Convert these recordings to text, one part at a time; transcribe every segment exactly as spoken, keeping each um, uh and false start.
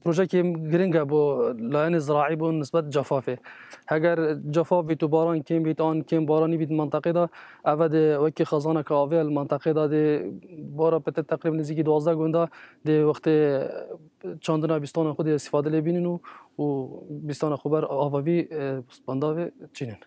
پروژه که گرینگه با لاین زراعی با نسبت جفافه. اگر جفاف بیت و باران کم بیت آن کم بارانی بیت منطقه دا اول وکی خزانه که آویل منطقه دا ده بارا پت تقریبا نزدیک دوازده گونده ده وقت چاندنا بیستان خود استفاده لبینن و و بیستان خوبر آوابی بنداوی چینن.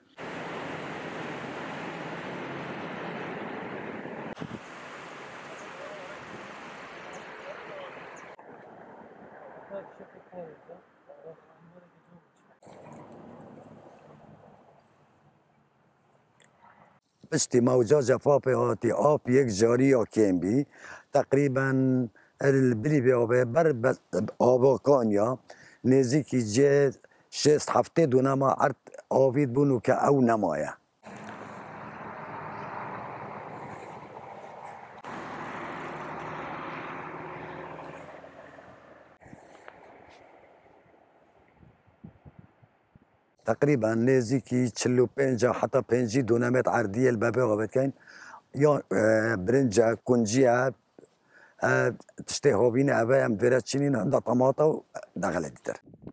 پشتی موجا جفاف هاتی آب یک جاری یا کم بی تقریبا البری به آب بر آبا کانیا نزدیکی جه شست هفته دو نما ارت آوید بونو که او نمایه. تقریبا نزدیکی چلو پنجا حتی پنجی دو نمت عردی البابه غابت کن یا برنجا کنجیا تشته هابین اوه هم ویرد چینین هنده طماطا و دغله دیتر.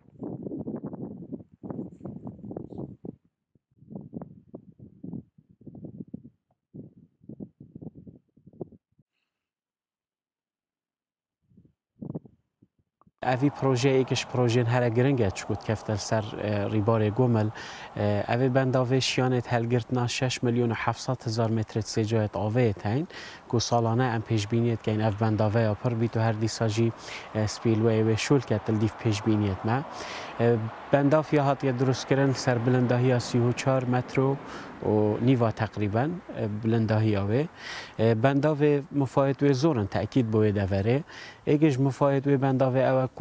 اوی پروژه ایکش پروژه هر گرنگه چکود کفتر سر ریبار گومل اوی بنداوی شیانت هلگرت نا شش میلیون و هفتصد هزار متر سجایت آوه تاین که سالانه ام پیش بینیت که این اف بنداوی اپر بیتو هر دیساجی سپیلوی و شول که تلدیف پیش بینیت ما بنداف یا هات درست کردن سر بلندهی سی و چهار متر و نیوا تقریبا بلندهی آوه بنداوی مفاید و زورن تأکید باید اوره ایگش مفاید و بنداوی او